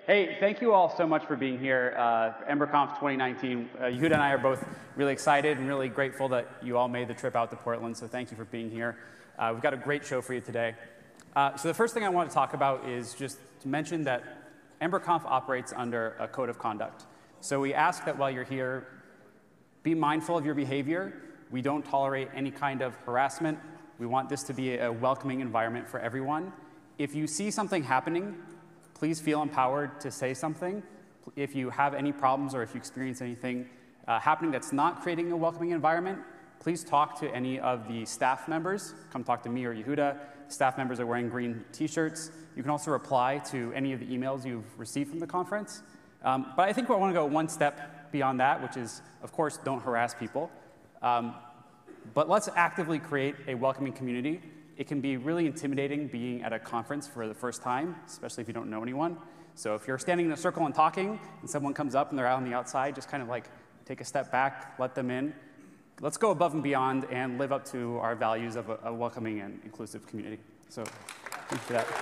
Hey, thank you all so much for being here. EmberConf 2019. Yehuda and I are both really excited and really grateful that you all made the trip out to Portland, so thank you for being here. We've got a great show for you today. So the first thing I want to talk about is just to mention that EmberConf operates under a code of conduct. So we ask that while you're here, be mindful of your behavior. We don't tolerate any kind of harassment. We want this to be a welcoming environment for everyone. If you see something happening, please feel empowered to say something. If you have any problems or if you experience anything happening that's not creating a welcoming environment, please talk to any of the staff members. Come talk to me or Yehuda. Staff members are wearing green t-shirts. You can also reply to any of the emails you've received from the conference. But I think we want to go one step beyond that, which is, of course, don't harass people. But let's actively create a welcoming community. It can be really intimidating being at a conference for the first time, especially if you don't know anyone. So if you're standing in a circle and talking, and someone comes up and they're out on the outside, just kind of like take a step back, let them in. Let's go above and beyond and live up to our values of a welcoming and inclusive community. So thank you for that.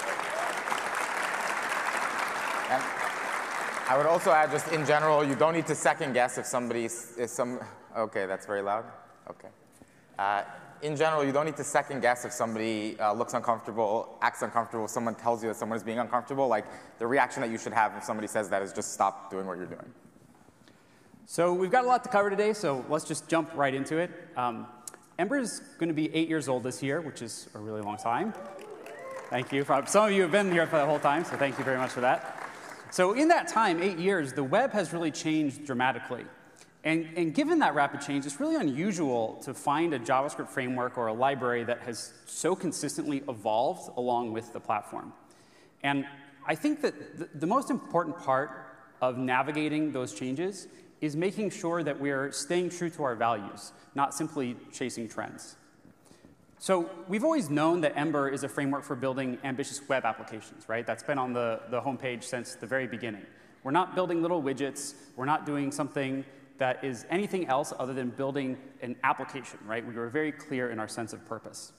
And I would also add, just in general, you don't need to second guess if somebody okay, that's very loud. Okay. In general, you don't need to second guess if somebody looks uncomfortable, acts uncomfortable, if someone tells you that someone is being uncomfortable. Like, the reaction that you should have if somebody says that is just stop doing what you're doing. So we've got a lot to cover today, so let's just jump right into it. Ember is going to be 8 years old this year, which is a really long time. Thank you. Some of you have been here for the whole time, so thank you very much for that. So in that time, 8 years, the web has really changed dramatically. And given that rapid change, it's really unusual to find a JavaScript framework or a library that has so consistently evolved along with the platform. And I think that the most important part of navigating those changes is making sure that we're staying true to our values, not simply chasing trends. So we've always known that Ember is a framework for building ambitious web applications, right? That's been on the homepage since the very beginning. We're not building little widgets. We're not doing something that is anything else other than building an application, right? We were very clear in our sense of purpose.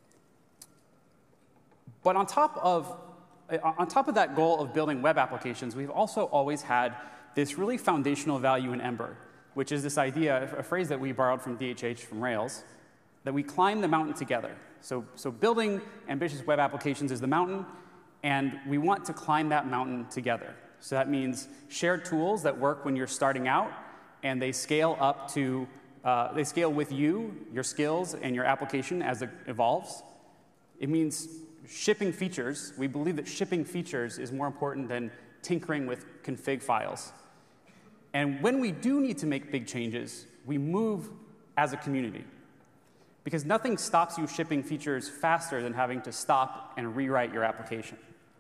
But on top of that goal of building web applications, we've also always had this really foundational value in Ember, which is this idea, a phrase that we borrowed from DHH from Rails, that we climb the mountain together. So building ambitious web applications is the mountain, and we want to climb that mountain together. So that means shared tools that work when you're starting out, and they scale up to, they scale with you, your skills, and your application as it evolves. It means shipping features. We believe that shipping features is more important than tinkering with config files. And when we do need to make big changes, we move as a community. Because nothing stops you shipping features faster than having to stop and rewrite your application.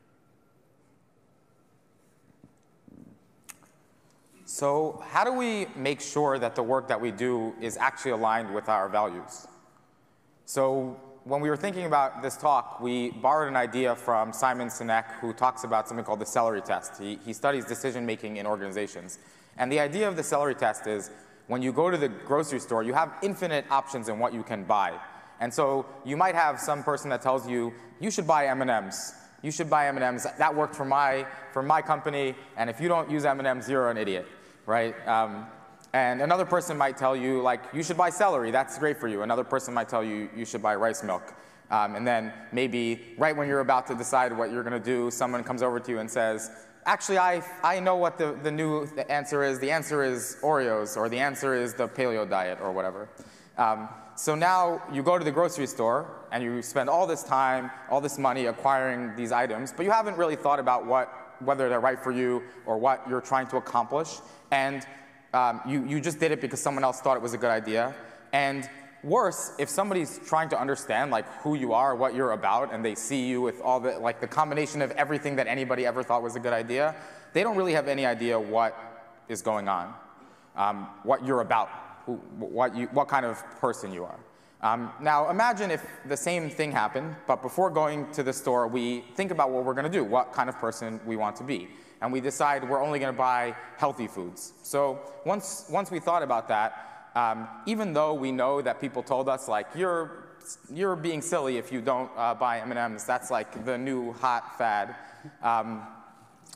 So how do we make sure that the work that we do is actually aligned with our values? So when we were thinking about this talk, we borrowed an idea from Simon Sinek, who talks about something called the celery test. He studies decision-making in organizations. And the idea of the celery test is when you go to the grocery store, you have infinite options in what you can buy. And so you might have some person that tells you, you should buy M&Ms. You should buy M&Ms. That worked for my company, and if you don't use M&Ms, you're an idiot, right? And another person might tell you, like, you should buy celery. That's great for you. Another person might tell you, you should buy rice milk. And then maybe right when you're about to decide what you're going to do, someone comes over to you and says, actually, I know what the answer is. The answer is Oreos, or the answer is the paleo diet, or whatever. So now you go to the grocery store, and you spend all this time, all this money acquiring these items, but you haven't really thought about whether they're right for you or what you're trying to accomplish. And you just did it because someone else thought it was a good idea. And worse, if somebody's trying to understand like who you are, what you're about, and they see you with all the combination of everything that anybody ever thought was a good idea, they don't really have any idea what is going on, what you're about, what kind of person you are. Now imagine if the same thing happened, but before going to the store, we think about what we're going to do, what kind of person we want to be. And we decide we're only going to buy healthy foods. So once we thought about that, even though we know that people told us, like, you're being silly if you don't buy M&Ms, that's like the new hot fad,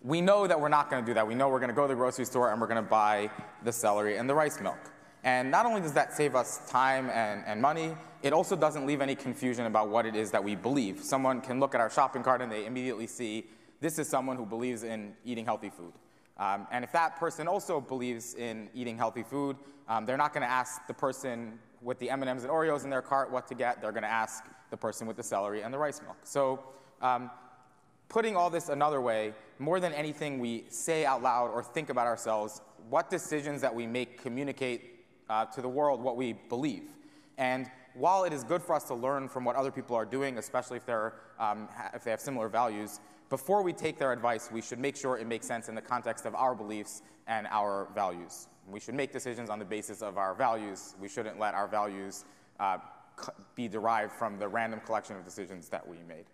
we know that we're not going to do that. We know we're going to go to the grocery store and we're going to buy the celery and the rice milk. And not only does that save us time and money, it also doesn't leave any confusion about what it is that we believe. Someone can look at our shopping cart and they immediately see, this is someone who believes in eating healthy food. And if that person also believes in eating healthy food, they're not going to ask the person with the M&Ms and Oreos in their cart what to get. They're going to ask the person with the celery and the rice milk. So putting all this another way, more than anything we say out loud or think about ourselves, what decisions that we make communicate to the world what we believe. And while it is good for us to learn from what other people are doing, especially if they have similar values, before we take their advice, we should make sure it makes sense in the context of our beliefs and our values. We should make decisions on the basis of our values. We shouldn't let our values be derived from the random collection of decisions that we made.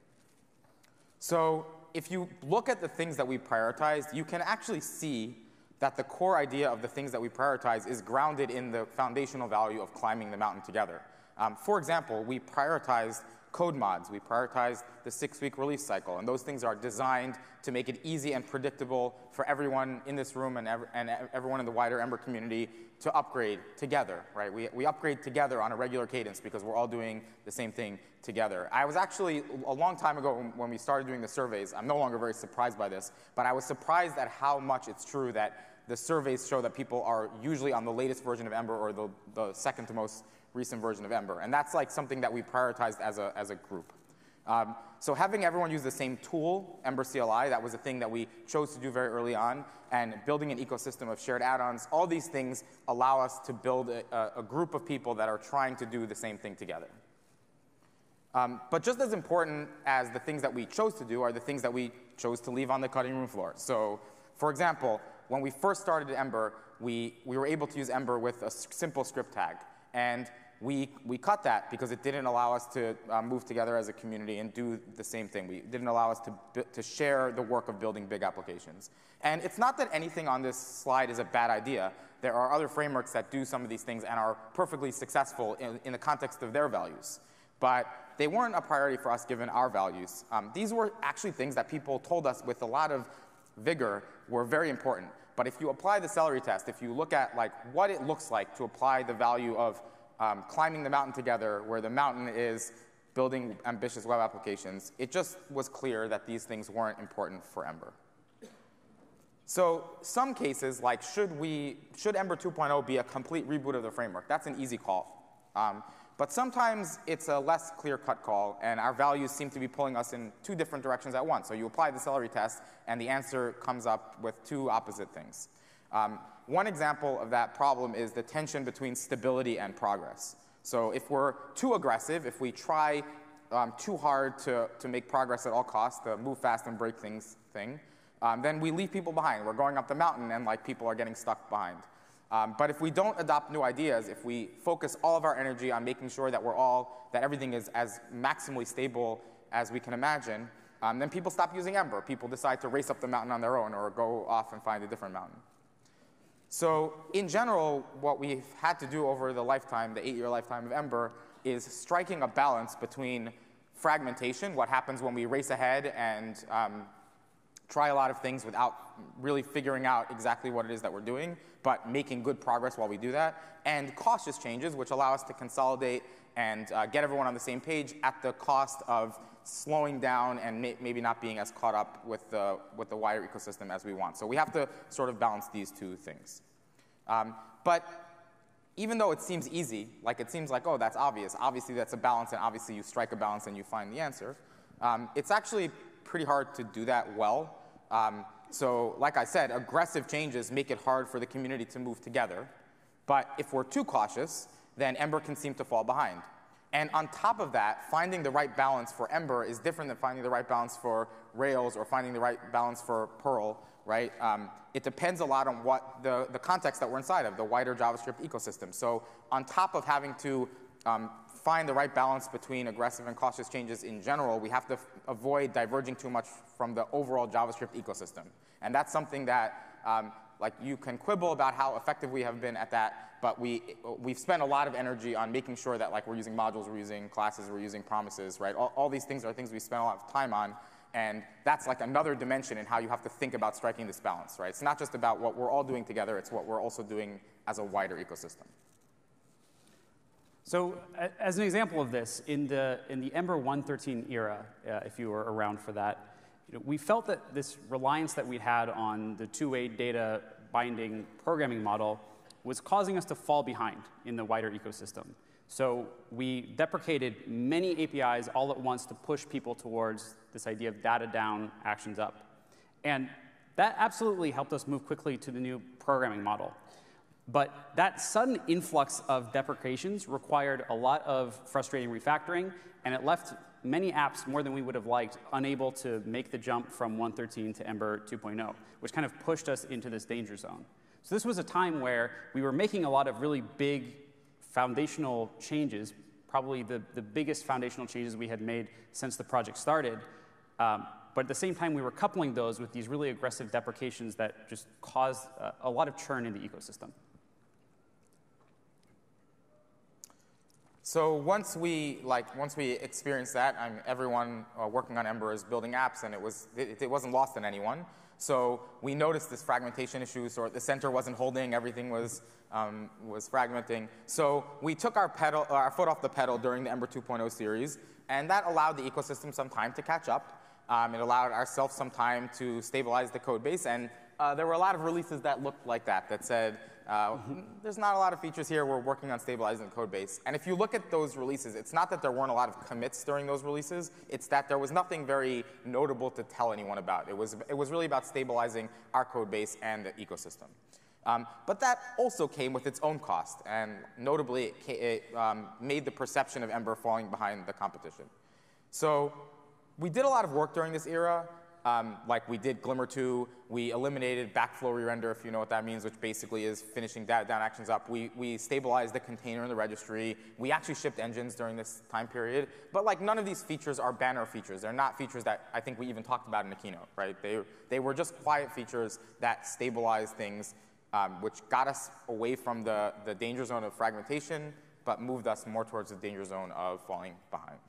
So if you look at the things that we prioritized, you can actually see that the core idea of the things that we prioritize is grounded in the foundational value of climbing the mountain together. For example, we prioritized code mods. We prioritized the 6-week release cycle. And those things are designed to make it easy and predictable for everyone in this room and everyone in the wider Ember community to upgrade together, right? We upgrade together on a regular cadence because we're all doing the same thing together. I was actually, a long time ago when we started doing the surveys, I'm no longer very surprised by this, but I was surprised at how much it's true that the surveys show that people are usually on the latest version of Ember or the second to most recent version of Ember. And that's like something that we prioritized as a group. So having everyone use the same tool, Ember CLI, that was a thing that we chose to do very early on, and building an ecosystem of shared add-ons, all these things allow us to build a group of people that are trying to do the same thing together. But just as important as the things that we chose to do are the things that we chose to leave on the cutting room floor. So for example, when we first started Ember, we were able to use Ember with a simple script tag. And we cut that because it didn't allow us to move together as a community and do the same thing. It didn't allow us to share the work of building big applications. And it's not that anything on this slide is a bad idea. There are other frameworks that do some of these things and are perfectly successful in the context of their values. But they weren't a priority for us given our values. These were actually things that people told us with a lot of vigor were very important. But if you apply the celery test, if you look at like what it looks like to apply the value of climbing the mountain together, where the mountain is building ambitious web applications, it just was clear that these things weren't important for Ember. So some cases, like should Ember 2.0 be a complete reboot of the framework? That's an easy call. But sometimes it's a less clear-cut call, and our values seem to be pulling us in two different directions at once. So you apply the celery test, and the answer comes up with two opposite things. One example of that problem is the tension between stability and progress. So if we're too aggressive, if we try too hard to make progress at all costs, the move fast and break things thing, then we leave people behind. We're going up the mountain, and like people are getting stuck behind. But if we don't adopt new ideas, if we focus all of our energy on making sure that that everything is as maximally stable as we can imagine, then people stop using Ember. People decide to race up the mountain on their own or go off and find a different mountain. So in general, what we've had to do over the lifetime, the 8-year lifetime of Ember, is striking a balance between fragmentation, what happens when we race ahead and try a lot of things without really figuring out exactly what it is that we're doing, but making good progress while we do that, and cautious changes, which allow us to consolidate and get everyone on the same page at the cost of slowing down and maybe not being as caught up with the wider ecosystem as we want. So we have to sort of balance these two things. But even though it seems easy, like it seems like, oh, that's obvious. Obviously, that's a balance, and obviously you strike a balance and you find the answer. It's actually pretty hard to do that well. So like I said, aggressive changes make it hard for the community to move together. But if we're too cautious, then Ember can seem to fall behind. And on top of that, finding the right balance for Ember is different than finding the right balance for Rails or finding the right balance for Perl, right? It depends a lot on what the context that we're inside of, the wider JavaScript ecosystem. So on top of having to find the right balance between aggressive and cautious changes in general, we have to avoid diverging too much from the overall JavaScript ecosystem. And that's something that like you can quibble about how effective we have been at that, but we've spent a lot of energy on making sure that like we're using modules, we're using classes, we're using promises, right? All these things are things we spend a lot of time on. And that's like another dimension in how you have to think about striking this balance, right? It's not just about what we're all doing together, it's what we're also doing as a wider ecosystem. So as an example of this, in the Ember 1.13 era, if you were around for that, we felt that this reliance that we had on the two-way data binding programming model was causing us to fall behind in the wider ecosystem. So we deprecated many APIs all at once to push people towards this idea of data down, actions up. And that absolutely helped us move quickly to the new programming model. But that sudden influx of deprecations required a lot of frustrating refactoring, and it left many apps, more than we would have liked, unable to make the jump from 1.13 to Ember 2.0, which kind of pushed us into this danger zone. So this was a time where we were making a lot of really big foundational changes, probably the biggest foundational changes we had made since the project started. But at the same time, we were coupling those with these really aggressive deprecations that just caused a lot of churn in the ecosystem. So once we experienced that, everyone working on Ember is building apps, and it wasn't lost on anyone. So we noticed this fragmentation issue, so the center wasn't holding, everything was fragmenting. So we took our foot off the pedal during the Ember 2.0 series, and that allowed the ecosystem some time to catch up. It allowed ourselves some time to stabilize the code base, and there were a lot of releases that looked like that said, there's not a lot of features here, we're working on stabilizing the code base. And if you look at those releases, it's not that there weren't a lot of commits during those releases, it's that there was nothing very notable to tell anyone about. It was really about stabilizing our code base and the ecosystem. But that also came with its own cost, and notably, it made the perception of Ember falling behind the competition. So we did a lot of work during this era. Like we did Glimmer 2, we eliminated backflow re-render, if you know what that means, which basically is finishing data down actions up. We stabilized the container in the registry. We actually shipped engines during this time period. But like none of these features are banner features. They're not features that I think we even talked about in the keynote, right? They were just quiet features that stabilized things, which got us away from the danger zone of fragmentation, but moved us more towards the danger zone of falling behind.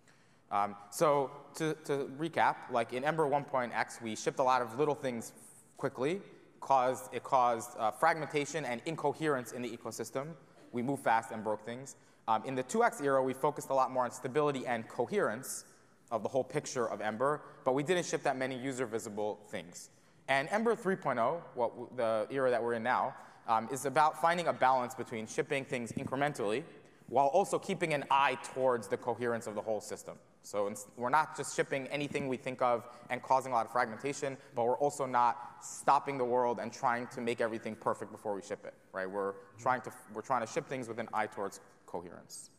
So to recap, like in Ember 1.x, we shipped a lot of little things quickly. It caused fragmentation and incoherence in the ecosystem. We moved fast and broke things. In the 2x era, we focused a lot more on stability and coherence of the whole picture of Ember, but we didn't ship that many user-visible things. And Ember 3.0, the era that we're in now, is about finding a balance between shipping things incrementally while also keeping an eye towards the coherence of the whole system. So we're not just shipping anything we think of and causing a lot of fragmentation, but we're also not stopping the world and trying to make everything perfect before we ship it, right? We're trying to ship things with an eye towards coherence.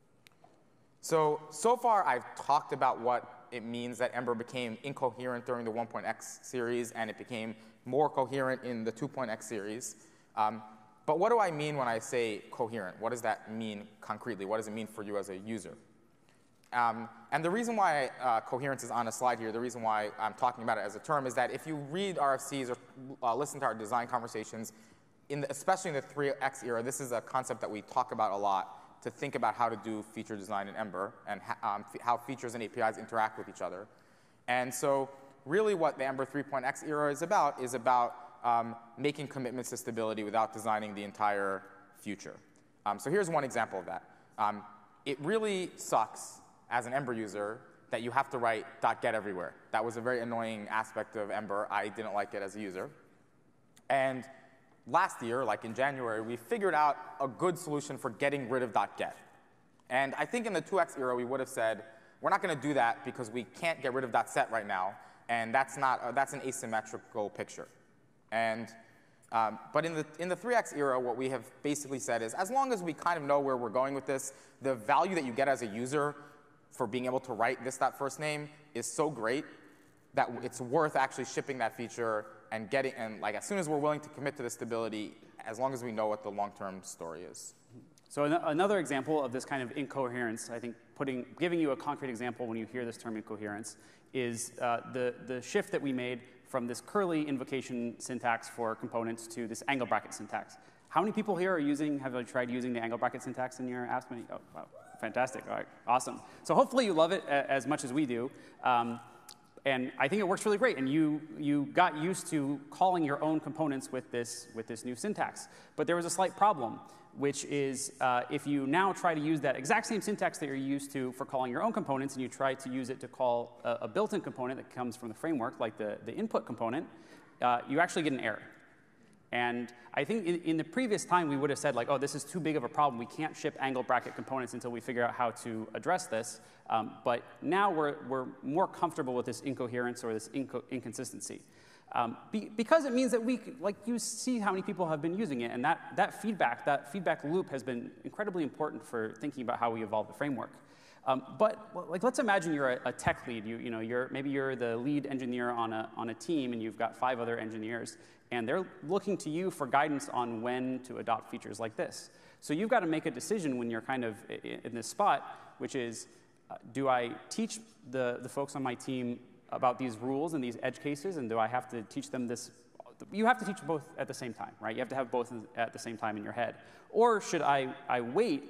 So far I've talked about what it means that Ember became incoherent during the 1.x series, and it became more coherent in the 2.x series. But what do I mean when I say coherent? What does that mean concretely? What does it mean for you as a user? And the reason why coherence is on a slide here, the reason why I'm talking about it as a term, is that if you read RFCs or listen to our design conversations, especially in the 3x era, this is a concept that we talk about a lot to think about how to do feature design in Ember and how features and APIs interact with each other. And so really what the Ember 3.x era is about making commitments to stability without designing the entire future. So here's one example of that. It really sucks as an Ember user that you have to write .get everywhere. That was a very annoying aspect of Ember. I didn't like it as a user. And last year, like in January, we figured out a good solution for getting rid of .get. And I think in the 2x era, we would have said, we're not going to do that because we can't get rid of .set right now, and that's an asymmetrical picture. And but in the 3x era, what we have basically said is, as long as we kind of know where we're going with this, the value that you get as a user for being able to write this.firstname is so great that it's worth actually shipping that feature and like as soon as we're willing to commit to the stability, as long as we know what the long-term story is. So another example of this kind of incoherence, I think giving you a concrete example when you hear this term incoherence, is the shift that we made from this curly invocation syntax for components to this angle bracket syntax. How many people here have tried using the angle bracket syntax in your apps? Oh, wow, fantastic, all right, awesome. So hopefully you love it as much as we do. And I think it works really great. And you got used to calling your own components with this new syntax. But there was a slight problem, which is if you now try to use that exact same syntax that you're used to for calling your own components, and you try to use it to call a built-in component that comes from the framework, like the input component, you actually get an error. And I think in the previous time, we would have said, like, oh, this is too big of a problem. We can't ship angle bracket components until we figure out how to address this. But now we're more comfortable with this incoherence or this inconsistency. Because it means that you see how many people have been using it. And that feedback loop has been incredibly important for thinking about how we evolve the framework. But let's imagine you're a tech lead. Maybe you're the lead engineer on a team, and you've got 5 other engineers, and they're looking to you for guidance on when to adopt features like this. So you've got to make a decision when you're kind of in this spot, which is, do I teach the folks on my team about these rules and these edge cases, and do I have to teach them this? You have to teach both at the same time, right? You have to have both at the same time in your head. Or should I wait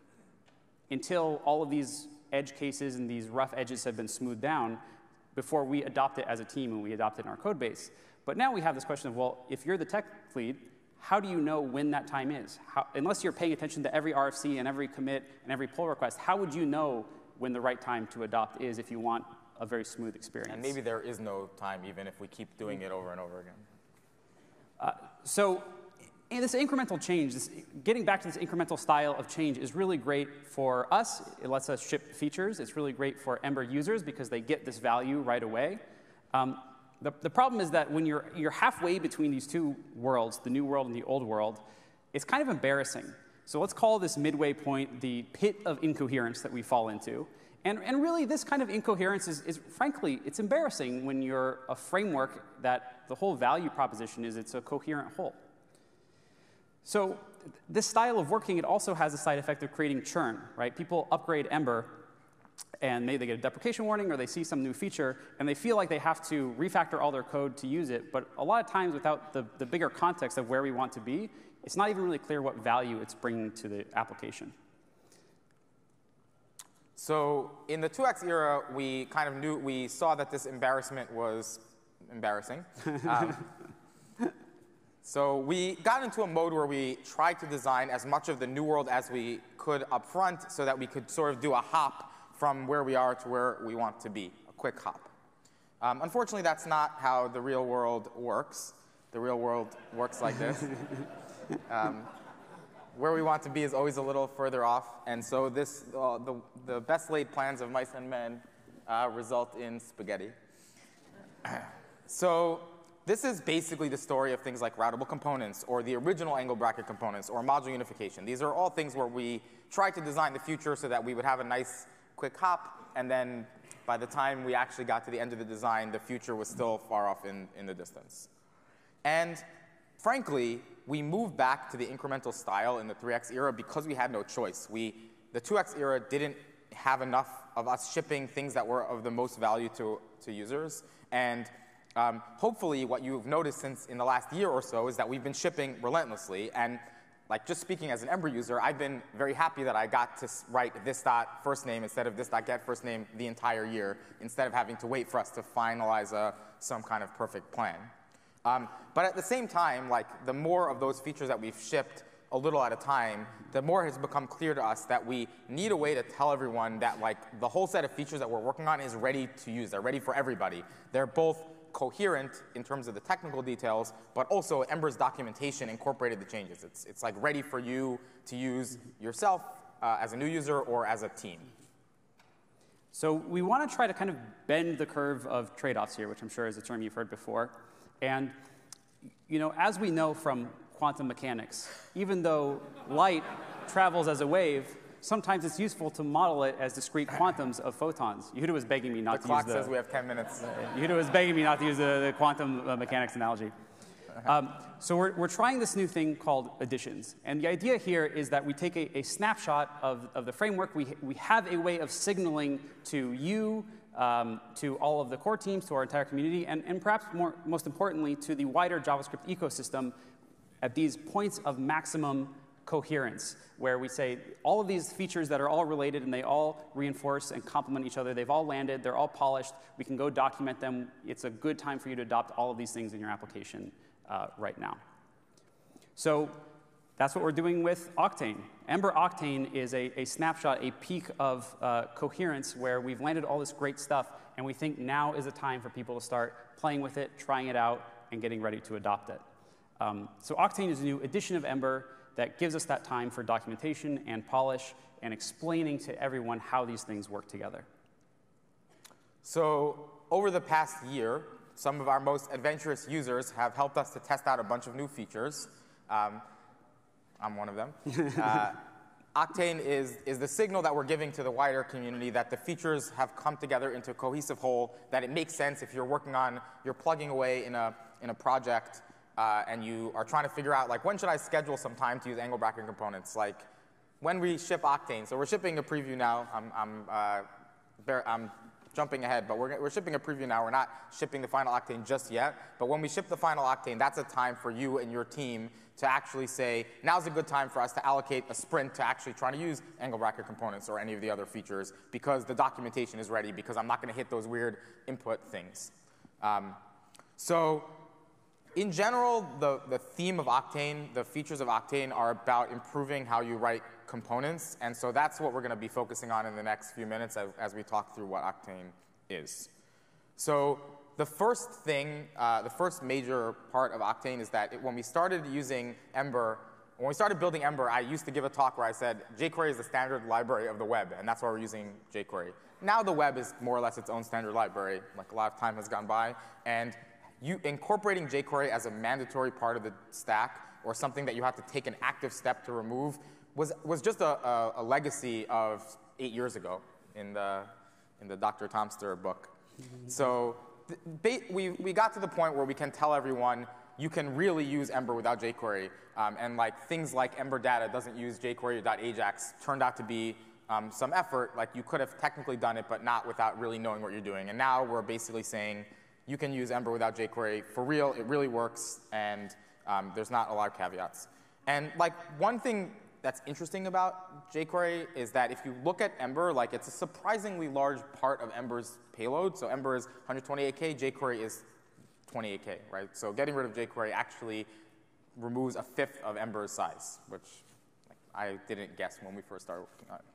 until all of these edge cases and these rough edges have been smoothed down before we adopt it as a team and we adopt it in our code base? But now we have this question of, well, if you're the tech lead, how do you know when that time is? Unless you're paying attention to every RFC and every commit and every pull request, how would you know when the right time to adopt is if you want a very smooth experience? And maybe there is no time, even if we keep doing it over and over again. So this incremental change, getting back to this incremental style of change is really great for us. It lets us ship features. It's really great for Ember users because they get this value right away. The problem is that when you're halfway between these two worlds, the new world and the old world, it's kind of embarrassing. So let's call this midway point the pit of incoherence that we fall into. And really, this kind of incoherence is frankly, it's embarrassing when you're a framework that the whole value proposition is it's a coherent whole. So this style of working, it also has a side effect of creating churn, right? People upgrade Ember, and maybe they get a deprecation warning, or they see some new feature, and they feel like they have to refactor all their code to use it. But a lot of times, without the bigger context of where we want to be, it's not even really clear what value it's bringing to the application. So in the 2x era, we saw that this embarrassment was embarrassing. So we got into a mode where we tried to design as much of the new world as we could up front so that we could sort of do a hop from where we are to where we want to be, a quick hop. Unfortunately, that's not how the real world works. The real world works like this. Where we want to be is always a little further off. And so the best laid plans of mice and men result in spaghetti. So this is basically the story of things like routable components or the original angle bracket components or module unification. These are all things where we tried to design the future so that we would have a nice quick hop, and then by the time we actually got to the end of the design, the future was still far off in the distance. And frankly, we moved back to the incremental style in the 3x era because we had no choice. The 2x era didn't have enough of us shipping things that were of the most value to users. And hopefully, what you've noticed since in the last year or so is that we've been shipping relentlessly. And like just speaking as an Ember user, I've been very happy that I got to write this.firstname instead of this.getFirstName the entire year, instead of having to wait for us to finalize some kind of perfect plan. But at the same time, like the more of those features that we've shipped a little at a time, the more has become clear to us that we need a way to tell everyone that like the whole set of features that we're working on is ready to use. They're ready for everybody. They're both coherent in terms of the technical details, but also Ember's documentation incorporated the changes. It's like ready for you to use yourself as a new user or as a team. So we want to try to kind of bend the curve of trade-offs here, which I'm sure is a term you've heard before. And as we know from quantum mechanics, even though light travels as a wave, sometimes it's useful to model it as discrete quantums of photons. Yehuda was begging me not to use the clock says we have 10 minutes. Yehuda was begging me not to use the quantum mechanics analogy. So we're trying this new thing called additions. And the idea here is that we take a snapshot of the framework. We have a way of signaling to you, to all of the core teams, to our entire community, and perhaps most importantly, to the wider JavaScript ecosystem at these points of maximum coherence, where we say all of these features that are all related and they all reinforce and complement each other, they've all landed, they're all polished, we can go document them. It's a good time for you to adopt all of these things in your application right now. So that's what we're doing with Octane. Ember Octane is a snapshot, a peak of coherence where we've landed all this great stuff, and we think now is a time for people to start playing with it, trying it out, and getting ready to adopt it. So Octane is a new edition of Ember that gives us that time for documentation and polish and explaining to everyone how these things work together. So over the past year, some of our most adventurous users have helped us to test out a bunch of new features. I'm one of them. Octane is the signal that we're giving to the wider community that the features have come together into a cohesive whole, that it makes sense if you're you're plugging away in a project and you are trying to figure out, like, when should I schedule some time to use angle bracket components? Like, when we ship Octane, so we're shipping a preview now. I'm jumping ahead, but we're shipping a preview now. We're not shipping the final Octane just yet. But when we ship the final Octane, that's a time for you and your team to actually say, now's a good time for us to allocate a sprint to actually trying to use angle bracket components or any of the other features because the documentation is ready, because I'm not going to hit those weird input things. So in general, the theme of Octane, the features of Octane are about improving how you write components. And so that's what we're going to be focusing on in the next few minutes as we talk through what Octane is. So the first thing, the first major part of Octane is that when we started using Ember, when we started building Ember, I used to give a talk where I said jQuery is the standard library of the web, and that's why we're using jQuery. Now the web is more or less its own standard library. Like, a lot of time has gone by, and incorporating jQuery as a mandatory part of the stack or something that you have to take an active step to remove was just a legacy of 8 years ago in the Dr. Tomster book. So we got to the point where we can tell everyone you can really use Ember without jQuery. And like things like Ember data doesn't use jQuery.ajax turned out to be some effort. Like, you could have technically done it, but not without really knowing what you're doing. And now we're basically saying you can use Ember without jQuery. For real, it really works, and there's not a lot of caveats. And like, one thing that's interesting about jQuery is that if you look at Ember, like, it's a surprisingly large part of Ember's payload. So Ember is 128K, jQuery is 28K, right? So getting rid of jQuery actually removes a fifth of Ember's size, which I didn't guess when we first started working on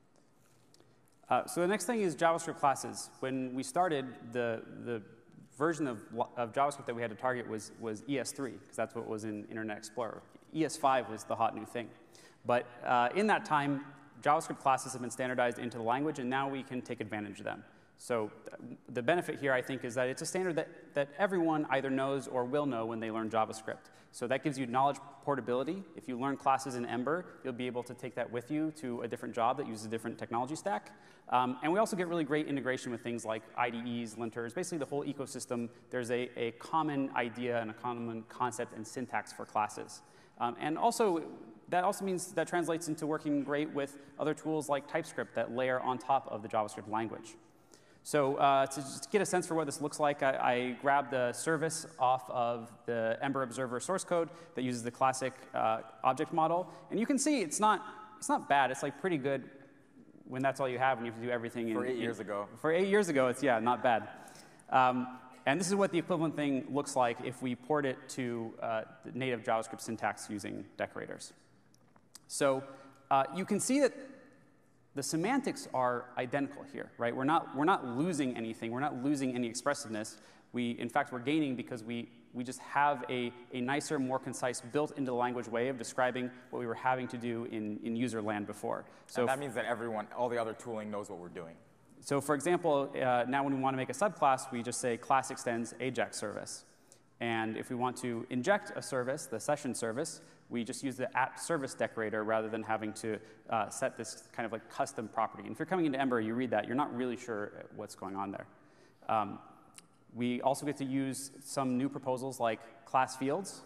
it. So the next thing is JavaScript classes. When we started, the version of JavaScript that we had to target was ES3, because that's what was in Internet Explorer. ES5 was the hot new thing. But in that time, JavaScript classes have been standardized into the language, and now we can take advantage of them. So the benefit here, I think, is that it's a standard that everyone either knows or will know when they learn JavaScript. So that gives you knowledge portability. If you learn classes in Ember, you'll be able to take that with you to a different job that uses a different technology stack. And we also get really great integration with things like IDEs, linters, basically the whole ecosystem. There's a common idea and a common concept and syntax for classes. And also, that also means that translates into working great with other tools like TypeScript that layer on top of the JavaScript language. So to just get a sense for what this looks like, I grabbed the service off of the Ember Observer source code that uses the classic object model. And you can see it's not bad. It's like pretty good when that's all you have and you have to do everything. For 8 years ago. For 8 years ago, it's, yeah, not bad. And this is what the equivalent thing looks like if we port it to the native JavaScript syntax using decorators. So you can see that the semantics are identical here, right? We're not losing anything. We're not losing any expressiveness. In fact, we're gaining because we just have a nicer, more concise, built into the language way of describing what we were having to do in user land before. So and that means that all the other tooling knows what we're doing. So for example, now when we want to make a subclass, we just say class extends Ajax service. And if we want to inject a service, the session service, we just use the @service decorator rather than having to set this kind of like custom property. And if you're coming into Ember, you read that, you're not really sure what's going on there. We also get to use some new proposals like class fields.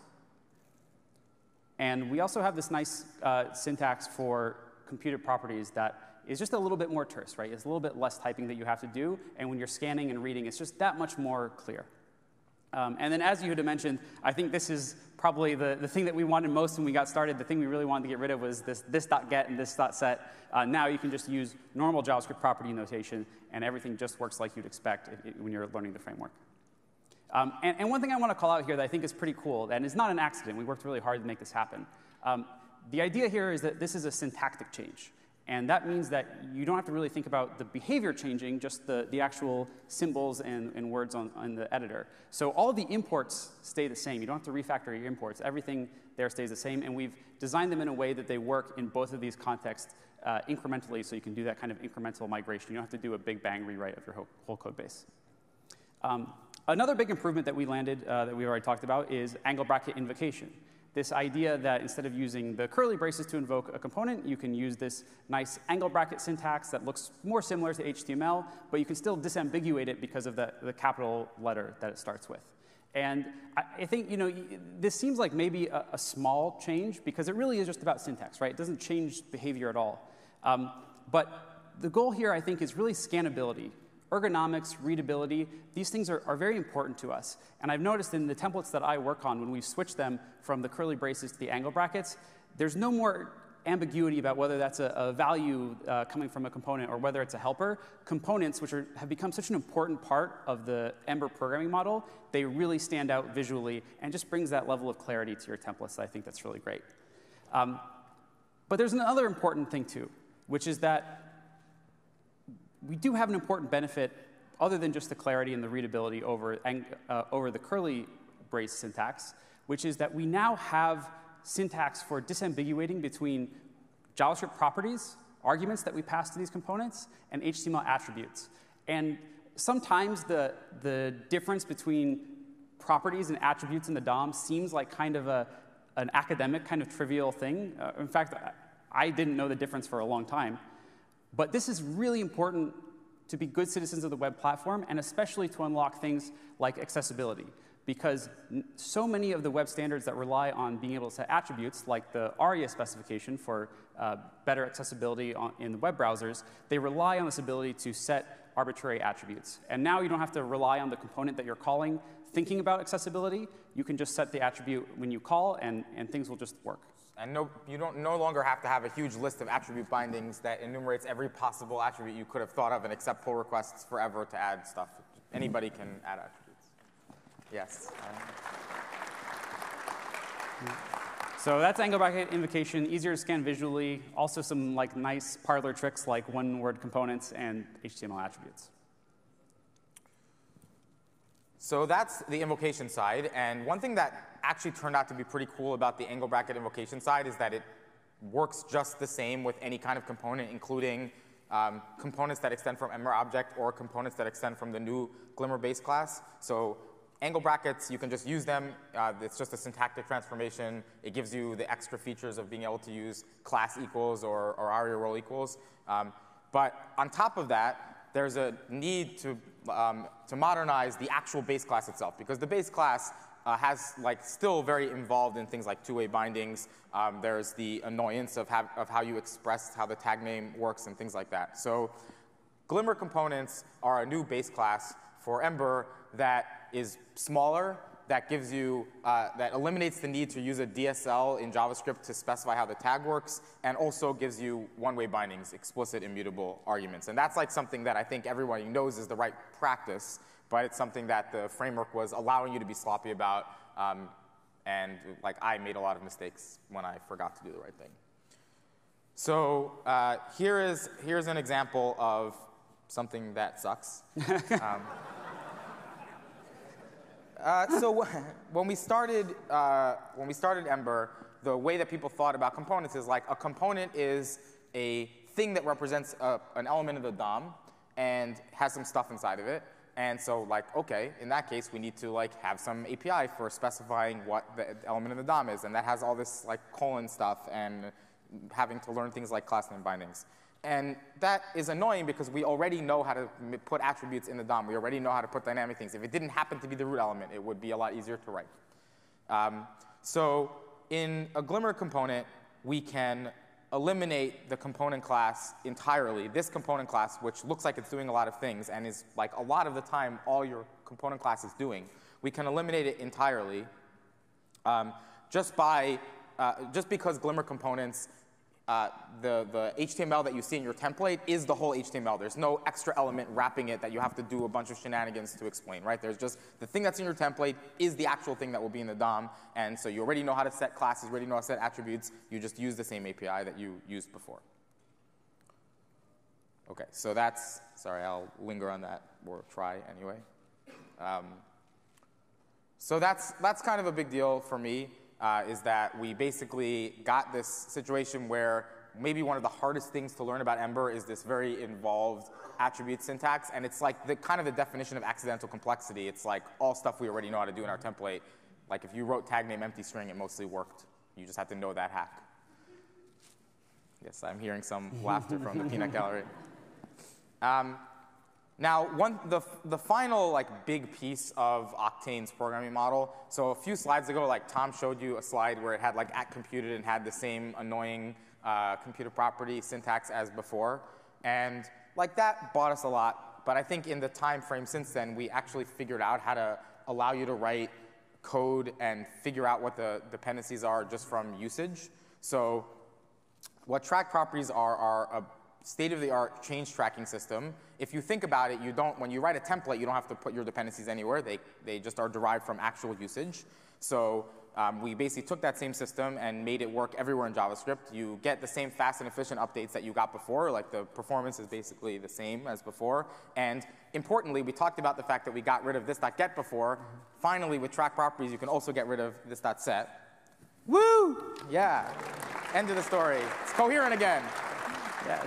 And we also have this nice syntax for computed properties that is just a little bit more terse, right? It's a little bit less typing that you have to do. And when you're scanning and reading, it's just that much more clear. And then as Yehuda mentioned, I think this is probably the thing that we wanted most when we got started. The thing we really wanted to get rid of was this.get and this.set. Now you can just use normal JavaScript property notation, and everything just works like you'd expect when you're learning the framework. And one thing I want to call out here that I think is pretty cool, and is not an accident. We worked really hard to make this happen. The idea here is that this is a syntactic change. And that means that you don't have to really think about the behavior changing, just the actual symbols and words on the editor. So all the imports stay the same. You don't have to refactor your imports. Everything there stays the same. And we've designed them in a way that they work in both of these contexts incrementally, so you can do that kind of incremental migration. You don't have to do a big bang rewrite of your whole code base. Another big improvement that we landed that we already talked about is angle bracket invocation. This idea that instead of using the curly braces to invoke a component, you can use this nice angle bracket syntax that looks more similar to HTML, but you can still disambiguate it because of the capital letter that it starts with. And I think this seems like maybe a small change, because it really is just about syntax, right? It doesn't change behavior at all. But the goal here, I think, is really scannability. Ergonomics, readability, these things are very important to us. And I've noticed in the templates that I work on, when we switch them from the curly braces to the angle brackets, there's no more ambiguity about whether that's a value coming from a component or whether it's a helper. Components, which have become such an important part of the Ember programming model, they really stand out visually and just brings that level of clarity to your templates that I think that's really great. But there's another important thing, too, which is that we do have an important benefit other than just the clarity and the readability over the curly brace syntax, which is that we now have syntax for disambiguating between JavaScript properties, arguments that we pass to these components, and HTML attributes. And sometimes the difference between properties and attributes in the DOM seems like kind of an academic, kind of trivial thing. In fact, I didn't know the difference for a long time. But this is really important to be good citizens of the web platform, and especially to unlock things like accessibility. Because so many of the web standards that rely on being able to set attributes, like the ARIA specification for better accessibility in the web browsers, they rely on this ability to set arbitrary attributes. And now you don't have to rely on the component that you're calling thinking about accessibility. You can just set the attribute when you call, and things will just work. And you don't no longer have to have a huge list of attribute bindings that enumerates every possible attribute you could have thought of and accept pull requests forever to add stuff. Anybody can add attributes. Yes. So that's angle bracket invocation, easier to scan visually. Also some nice parlor tricks like one-word components and HTML attributes. So that's the invocation side. And one thing that actually turned out to be pretty cool about the angle bracket invocation side is that it works just the same with any kind of component, including components that extend from Ember object or components that extend from the new Glimmer base class. So angle brackets, you can just use them. It's just a syntactic transformation. It gives you the extra features of being able to use class equals or ARIA role equals. But on top of that, there's a need to modernize the actual base class itself, because the base class has still very involved in things like two-way bindings. There's the annoyance of how you express how the tag name works and things like that. So Glimmer components are a new base class for Ember that is smaller, that gives you that eliminates the need to use a DSL in JavaScript to specify how the tag works, and also gives you one-way bindings, explicit immutable arguments. And that's something that I think everyone knows is the right practice, but it's something that the framework was allowing you to be sloppy about, and I made a lot of mistakes when I forgot to do the right thing. So here's an example of something that sucks. So when we started Ember, the way that people thought about components is a component is a thing that represents an element of the DOM and has some stuff inside of it. And so OK, in that case, we need to have some API for specifying what the element of the DOM is. And that has all this colon stuff and having to learn things like class name bindings. And that is annoying because we already know how to put attributes in the DOM. We already know how to put dynamic things. If it didn't happen to be the root element, it would be a lot easier to write. So in a Glimmer component, we can eliminate the component class entirely. This component class, which looks like it's doing a lot of things and is a lot of the time all your component class is doing, we can eliminate it entirely. Just because Glimmer components, the HTML that you see in your template is the whole HTML. There's no extra element wrapping it that you have to do a bunch of shenanigans to explain, right? There's just the thing that's in your template is the actual thing that will be in the DOM. And so you already know how to set classes, you already know how to set attributes. You just use the same API that you used before. OK, so that's, sorry, I'll linger on that, or try anyway. So that's kind of a big deal for me. Is that we basically got this situation where maybe one of the hardest things to learn about Ember is this very involved attribute syntax. And it's like the kind of the definition of accidental complexity. It's like all stuff we already know how to do in our template. Like if you wrote tag name empty string, it mostly worked. You just had to know that hack. Yes, I'm hearing some laughter from the peanut gallery. Now, the final big piece of Octane's programming model. So a few slides ago, Tom showed you a slide where it had @computed and had the same annoying computer property syntax as before, and that bought us a lot. But I think in the time frame since then, we actually figured out how to allow you to write code and figure out what the dependencies are just from usage. So what track properties are a state-of-the-art change tracking system. If you think about it, when you write a template, you don't have to put your dependencies anywhere. They just are derived from actual usage. So we basically took that same system and made it work everywhere in JavaScript. You get the same fast and efficient updates that you got before. The performance is basically the same as before. And importantly, we talked about the fact that we got rid of this.get before. Finally, with track properties, you can also get rid of this.set. Woo! Yeah. End of the story. It's coherent again. Yes.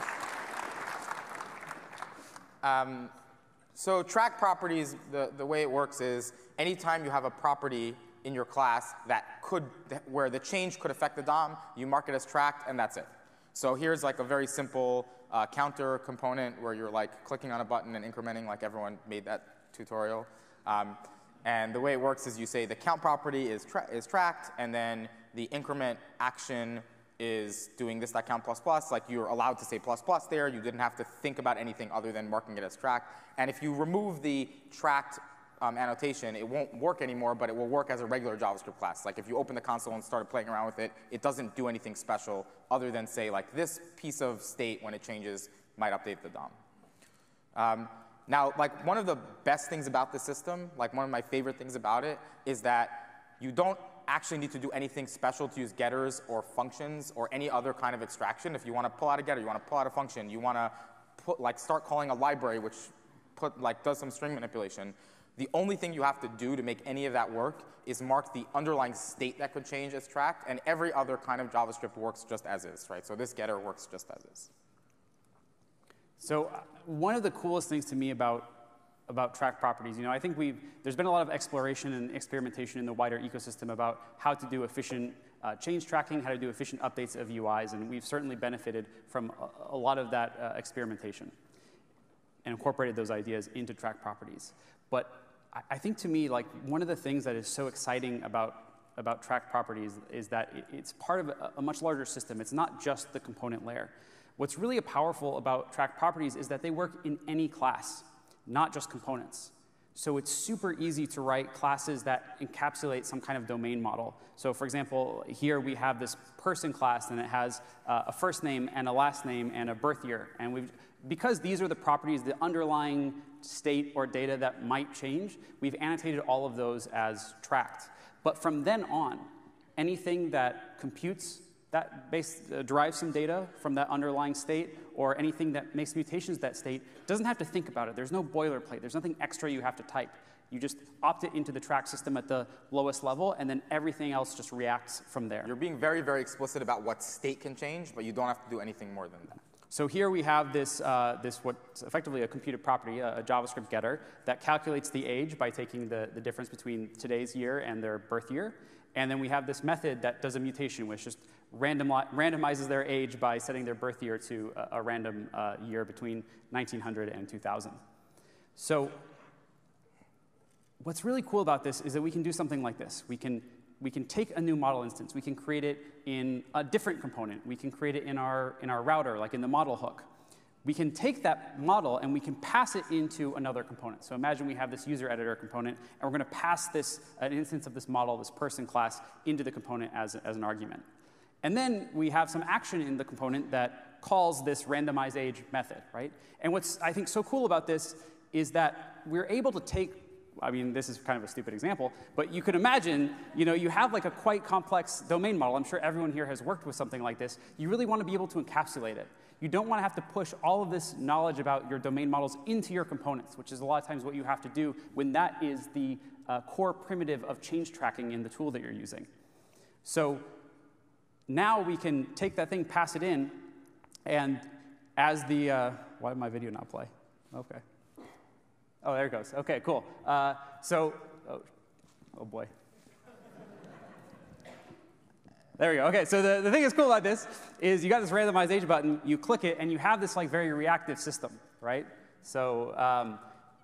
So track properties, the way it works is anytime you have a property in your class where the change could affect the DOM, you mark it as tracked, and that's it. So here's a very simple counter component where you're clicking on a button and incrementing, everyone made that tutorial. And the way it works is you say the count property is tracked, and then the increment action is doing this.count++, you're allowed to say ++ there. You didn't have to think about anything other than marking it as tracked. And if you remove the tracked annotation, it won't work anymore, but it will work as a regular JavaScript class. If you open the console and started playing around with it, it doesn't do anything special other than say, this piece of state, when it changes, might update the DOM. Now, one of the best things about this system, one of my favorite things about it, is that you don't actually need to do anything special to use getters or functions or any other kind of extraction. If you want to pull out a getter, you want to pull out a function, you want to start calling a library which does some string manipulation, the only thing you have to do to make any of that work is mark the underlying state that could change as tracked, and every other kind of JavaScript works just as is, right? So this getter works just as is. So one of the coolest things to me about track properties, I think there's been a lot of exploration and experimentation in the wider ecosystem about how to do efficient change tracking, how to do efficient updates of UIs, and we've certainly benefited from a lot of that experimentation and incorporated those ideas into track properties. But I think to me, one of the things that is so exciting about track properties is that it's part of a much larger system. It's not just the component layer. What's really powerful about track properties is that they work in any class, not just components. So it's super easy to write classes that encapsulate some kind of domain model. So for example, here we have this person class, and it has a first name and a last name and a birth year. And because these are the properties, the underlying state or data that might change, we've annotated all of those as tracked. But from then on, anything that computes that derives some data from that underlying state, or anything that makes mutations to that state, doesn't have to think about it. There's no boilerplate. There's nothing extra you have to type. You just opt it into the track system at the lowest level, and then everything else just reacts from there. You're being very, very explicit about what state can change, but you don't have to do anything more than that. So here we have this what's effectively a computed property, a JavaScript getter, that calculates the age by taking the difference between today's year and their birth year. And then we have this method that does a mutation, which just randomizes their age by setting their birth year to a random year between 1900 and 2000. So what's really cool about this is that we can do something like this. We can take a new model instance. We can create it in a different component. We can create it in our router, like in the model hook. we can take that model and we can pass it into another component. So imagine we have this user editor component, and we're going to pass an instance of this model, this person class, into the component as an argument. And then we have some action in the component that calls this randomize age method, right? And what's, I think, so cool about this is that we're able to take, I mean, this is kind of a stupid example, but you could imagine, you have like a quite complex domain model. I'm sure everyone here has worked with something like this. You really want to be able to encapsulate it. You don't want to have to push all of this knowledge about your domain models into your components, which is a lot of times what you have to do when that is the core primitive of change tracking in the tool that you're using. So now we can take that thing, pass it in, and as the, why did my video not play? Okay. Oh, there it goes. Okay, cool. Oh boy. There we go. Okay, so the thing that's cool about this is you got this randomize age button, you click it, and you have this like very reactive system, right? So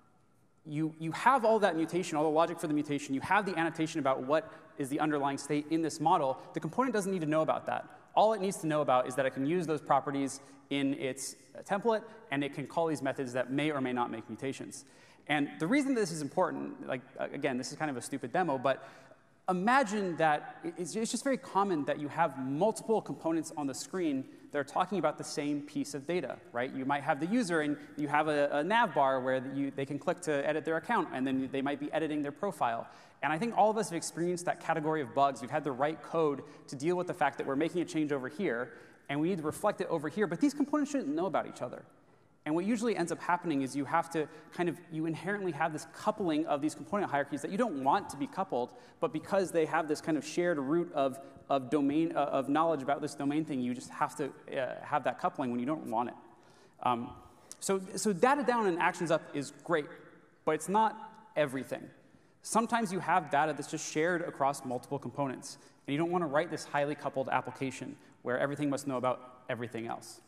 you have all that mutation, all the logic for the mutation. You have the annotation about what is the underlying state in this model. The component doesn't need to know about that. All it needs to know about is that it can use those properties in its template, and it can call these methods that may or may not make mutations. And the reason this is important, like, again, this is kind of a stupid demo, but imagine that it's just very common that you have multiple components on the screen that are talking about the same piece of data, right? You might have the user, and you have a nav bar where they can click to edit their account, and then they might be editing their profile. And I think all of us have experienced that category of bugs. We've had the right code to deal with the fact that we're making a change over here, and we need to reflect it over here, but these components shouldn't know about each other. And what usually ends up happening is you have to you inherently have this coupling of these component hierarchies that you don't want to be coupled, but because they have this kind of shared root of domain, of knowledge about this domain thing, you just have to have that coupling when you don't want it. So data down and actions up is great, but it's not everything. Sometimes you have data that's just shared across multiple components, and you don't want to write this highly coupled application where everything must know about everything else.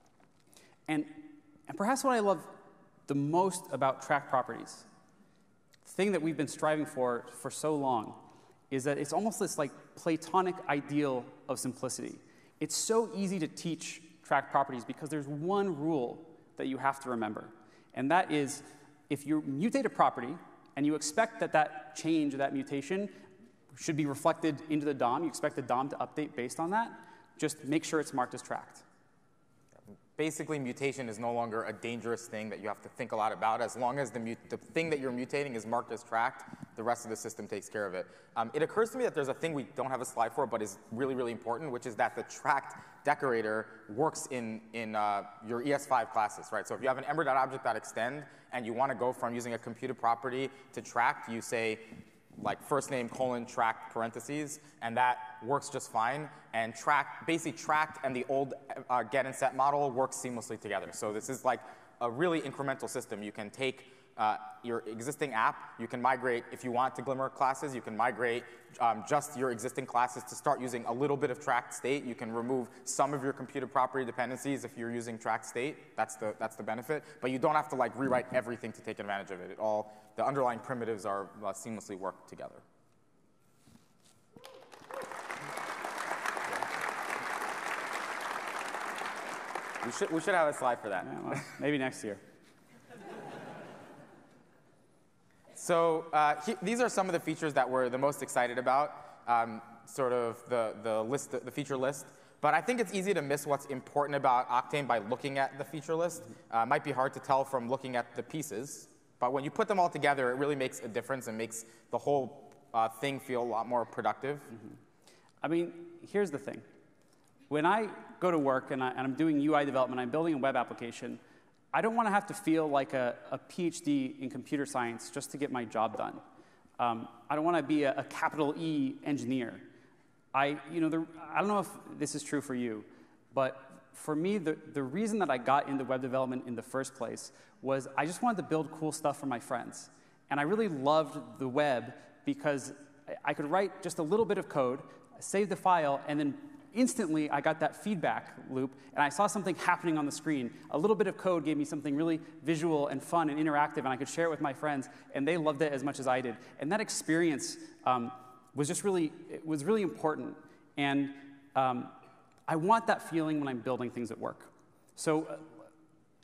And perhaps what I love the most about track properties, the thing that we've been striving for so long, is that it's almost this like Platonic ideal of simplicity. It's so easy to teach track properties because there's one rule that you have to remember, and that is if you mutate a property and you expect that change or that mutation should be reflected into the DOM, you expect the DOM to update based on that, just make sure it's marked as tracked. Basically, mutation is no longer a dangerous thing that you have to think a lot about. As long as the thing that you're mutating is marked as tracked, the rest of the system takes care of it. It occurs to me that there's a thing we don't have a slide for, but is really, really important, which is that the tracked decorator works in your ES5 classes, right? So if you have an ember.object.extend and you want to go from using a computed property to tracked, you say, like first name colon tracked parentheses, and that works just fine. And basically tracked and the old get and set model works seamlessly together. So this is like a really incremental system. You can take your existing app, you can migrate, if you want to Glimmer classes, you can migrate just your existing classes to start using a little bit of tracked state. You can remove some of your computed property dependencies if you're using tracked state. That's the benefit. But you don't have to like rewrite everything to take advantage of it. The underlying primitives are seamlessly work together. We should have a slide for that. Yeah, well, maybe next year. So these are some of the features that we're the most excited about, sort of the feature list. But I think it's easy to miss what's important about Octane by looking at the feature list. It might be hard to tell from looking at the pieces. But when you put them all together, it really makes a difference and makes the whole thing feel a lot more productive. Mm-hmm. I mean, here's the thing. When I go to work and I'm doing UI development, I'm building a web application, I don't want to have to feel like a PhD in computer science just to get my job done. I don't want to be a capital E engineer. I don't know if this is true for you, but for me, the reason that I got into web development in the first place was I just wanted to build cool stuff for my friends. And I really loved the web because I could write just a little bit of code, save the file, and then instantly I got that feedback loop, and I saw something happening on the screen. A little bit of code gave me something really visual and fun and interactive, and I could share it with my friends, and they loved it as much as I did. And that experience was really important. And I want that feeling when I'm building things at work. So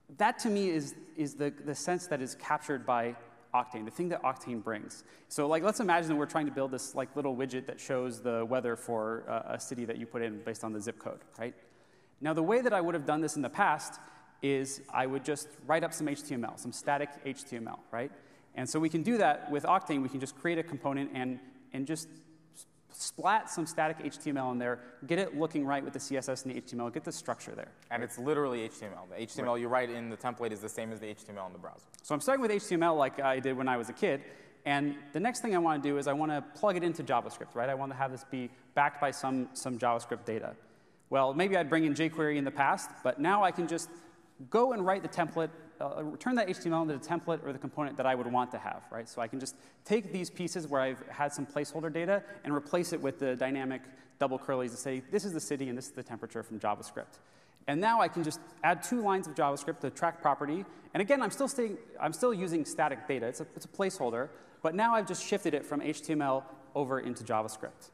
that to me is the sense that is captured by Octane, the thing that Octane brings. So like, let's imagine that we're trying to build this like little widget that shows the weather for a city that you put in based on the zip code, right? Now the way that I would have done this in the past is I would just write up some HTML, some static HTML, right? And so we can do that with Octane. We can just create a component and just splat some static HTML in there, get it looking right with the CSS and the HTML, get the structure there. And it's literally HTML. The HTML you write in the template is the same as the HTML in the browser. So I'm starting with HTML like I did when I was a kid. And the next thing I want to do is I want to plug it into JavaScript, right? I want to have this be backed by some JavaScript data. Well, maybe I'd bring in jQuery in the past, but now I can just go and write the template, turn that HTML into the template or the component that I would want to have, right? So I can just take these pieces where I've had some placeholder data and replace it with the dynamic double curlies to say, this is the city and this is the temperature from JavaScript. And now I can just add 2 lines of JavaScript to track property. And again, I'm still using static data. It's a placeholder. But now I've just shifted it from HTML over into JavaScript.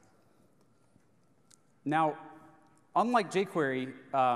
Now, unlike jQuery,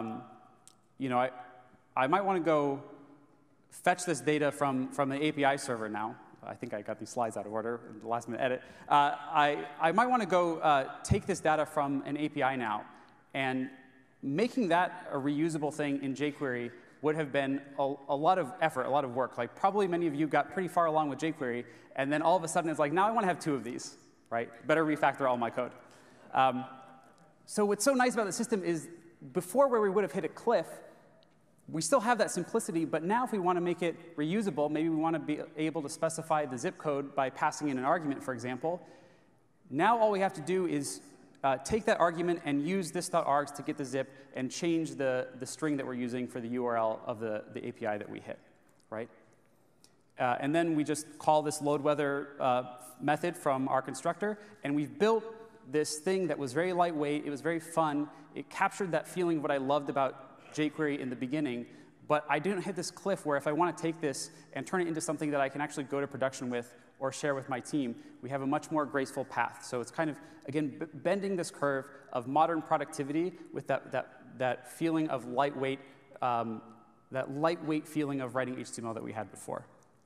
I might want to go fetch this data from the API server now. I think I got these slides out of order in the last minute edit. I might want to go take this data from an API now. And making that a reusable thing in jQuery would have been a lot of effort, a lot of work. Like probably many of you got pretty far along with jQuery, and then all of a sudden it's like, now I want to have 2 of these, right? Better refactor all my code. So what's so nice about the system is before where we would have hit a cliff, we still have that simplicity, but now if we want to make it reusable, maybe we want to be able to specify the zip code by passing in an argument, for example. Now all we have to do is take that argument and use this.args to get the zip and change the string that we're using for the URL of the API that we hit, right? And then we just call this loadWeather method from our constructor, and we've built this thing that was very lightweight. It was very fun. It captured that feeling of what I loved about jQuery in the beginning, but I didn't hit this cliff where if I want to take this and turn it into something that I can actually go to production with or share with my team, we have a much more graceful path. So it's kind of, again, bending this curve of modern productivity with that feeling of lightweight, that lightweight feeling of writing HTML that we had before.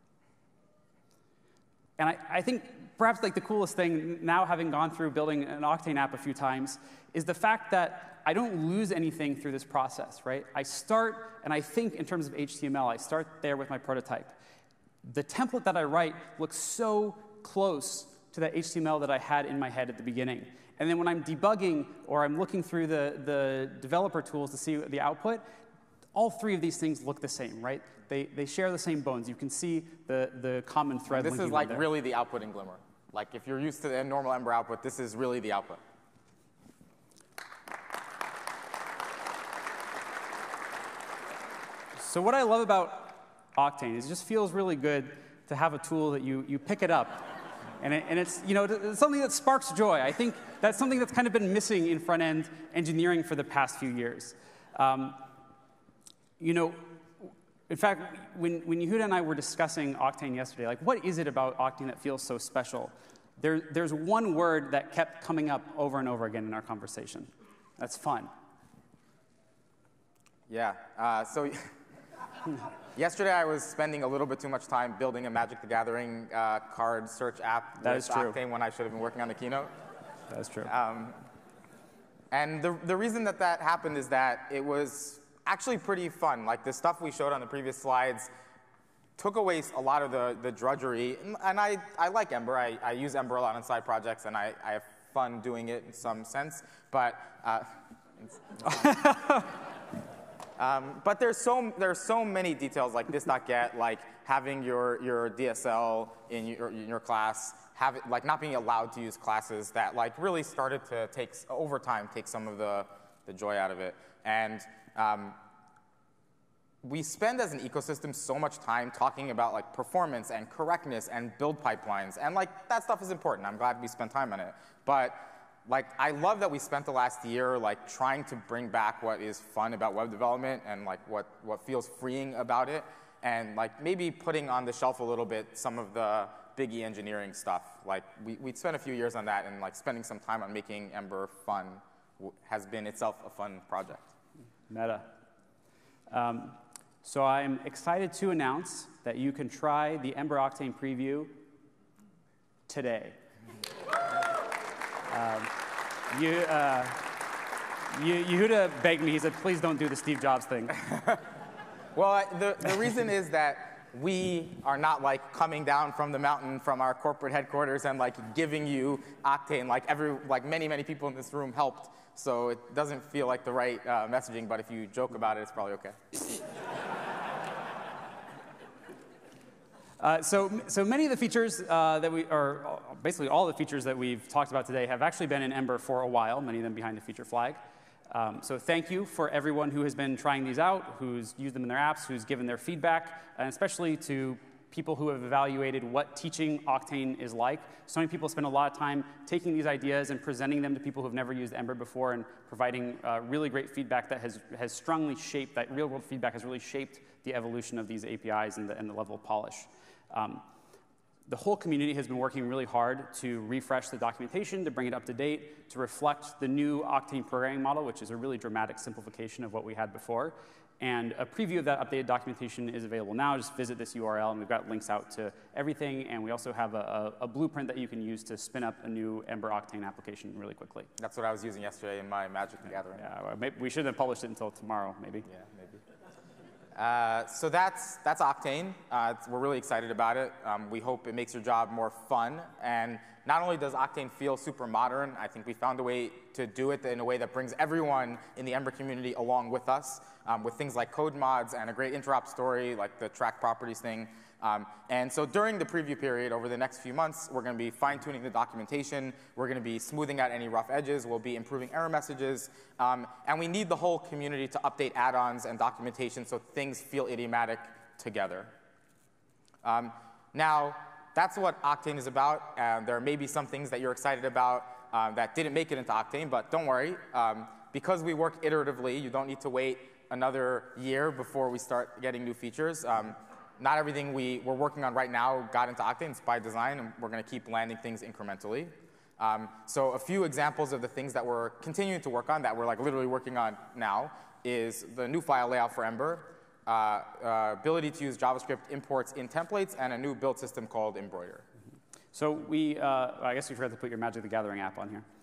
And I think perhaps like the coolest thing now, having gone through building an Octane app a few times, is the fact that I don't lose anything through this process, right? I start, and I think in terms of HTML, I start there with my prototype. The template that I write looks so close to that HTML that I had in my head at the beginning. And then when I'm debugging or I'm looking through the developer tools to see the output, all 3 of these things look the same, right? They share the same bones. You can see the common thread. This is like really the output in Glimmer. Like if you're used to the normal Ember output, this is really the output. So what I love about Octane is it just feels really good to have a tool that you pick it up. And it's, it's something that sparks joy. I think that's something that's kind of been missing in front-end engineering for the past few years. In fact, when Yehuda and I were discussing Octane yesterday, like what is it about Octane that feels so special? There's one word that kept coming up over and over again in our conversation. That's fun. Yeah. So yesterday I was spending a little bit too much time building a Magic the Gathering card search app with Octane when I should have been working on the Keynote. That is true. And the reason that happened is that it was actually pretty fun. Like the stuff we showed on the previous slides took away a lot of the drudgery. And I like Ember. I use Ember a lot on side projects, and I have fun doing it in some sense. But but there's so many details like this.get, like having your DSL in your class, like not being allowed to use classes that like really started to over time take some of the joy out of it. And we spend as an ecosystem so much time talking about like performance and correctness and build pipelines, and like that stuff is important. I'm glad we spent time on it. But like I love that we spent the last year like trying to bring back what is fun about web development and like what feels freeing about it, and like maybe putting on the shelf a little bit some of the big E engineering stuff. Like we spent a few years on that, and like spending some time on making Ember fun has been itself a fun project. Meta. So I'm excited to announce that you can try the Ember Octane preview today. Yehuda begged me, he said, please don't do the Steve Jobs thing. Well, the reason is that we are not like coming down from the mountain from our corporate headquarters and like giving you Octane like many people in this room helped. So it doesn't feel like the right messaging, but if you joke about it, it's probably okay. So many of the features basically all the features that we've talked about today have actually been in Ember for a while, many of them behind the feature flag. So thank you for everyone who has been trying these out, who's used them in their apps, who's given their feedback, and especially to people who have evaluated what teaching Octane is like. So many people spend a lot of time taking these ideas and presenting them to people who've never used Ember before and providing really great feedback that has strongly shaped, that real-world feedback has really shaped the evolution of these APIs and the level of polish. The whole community has been working really hard to refresh the documentation, to bring it up to date, to reflect the new Octane programming model, which is a really dramatic simplification of what we had before. And a preview of that updated documentation is available now. Just visit this URL, and we've got links out to everything. And we also have a blueprint that you can use to spin up a new Ember Octane application really quickly. That's what I was using yesterday in my Magic the Gathering. Yeah, well, maybe we shouldn't have published it until tomorrow, maybe. Yeah, maybe. So that's Octane. We're really excited about it. We hope it makes your job more fun. And not only does Octane feel super modern, I think we found a way to do it in a way that brings everyone in the Ember community along with us, with things like code mods and a great interop story, like the track properties thing. And so during the preview period, over the next few months, we're going to be fine-tuning the documentation. We're going to be smoothing out any rough edges. We'll be improving error messages. And we need the whole community to update add-ons and documentation so things feel idiomatic together. Now, that's what Octane is about. There may be some things that you're excited about that didn't make it into Octane, but don't worry. Because we work iteratively, you don't need to wait another year before we start getting new features. Not everything we're working on right now got into Octane. It's by design, and we're going to keep landing things incrementally. So a few examples of the things that we're continuing to work on that we're like literally working on now is the new file layout for Ember, ability to use JavaScript imports in templates, and a new build system called Embroider. So I guess we forgot to put your Magic the Gathering app on here.